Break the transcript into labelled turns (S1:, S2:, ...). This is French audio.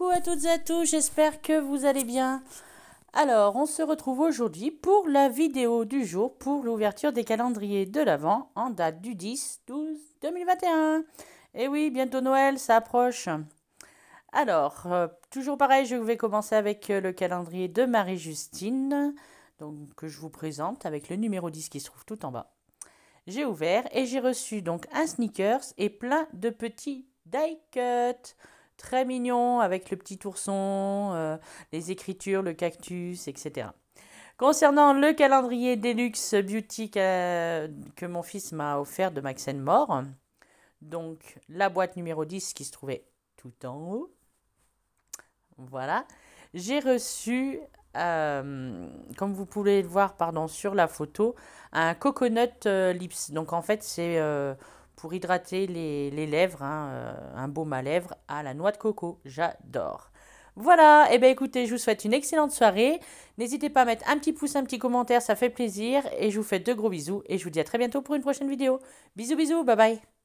S1: Coucou à toutes et à tous, j'espère que vous allez bien. Alors, on se retrouve aujourd'hui pour la vidéo du jour pour l'ouverture des calendriers de l'Avent en date du 10-12-2021. Et oui, bientôt Noël, ça approche. Alors, toujours pareil, je vais commencer avec le calendrier de Marie-Justine, donc que je vous présente avec le numéro 10 qui se trouve tout en bas. J'ai ouvert et j'ai reçu donc un sneakers et plein de petits die cuts. Très mignon avec le petit ourson, les écritures, le cactus, etc. Concernant le calendrier Deluxe Beauty que mon fils m'a offert de Max More, donc la boîte numéro 10 qui se trouvait tout en haut. Voilà. J'ai reçu, comme vous pouvez le voir sur la photo, un coconut lips. Donc en fait, c'est pour hydrater les lèvres, un baume à lèvres à la noix de coco. J'adore. Voilà, et bien écoutez, je vous souhaite une excellente soirée. N'hésitez pas à mettre un petit pouce, un petit commentaire, ça fait plaisir. Et je vous fais de gros bisous et je vous dis à très bientôt pour une prochaine vidéo. Bisous, bisous, bye bye.